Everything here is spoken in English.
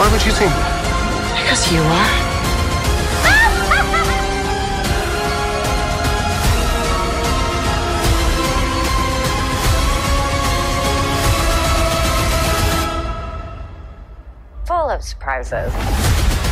Why would you think that? Because you are. Full of surprises.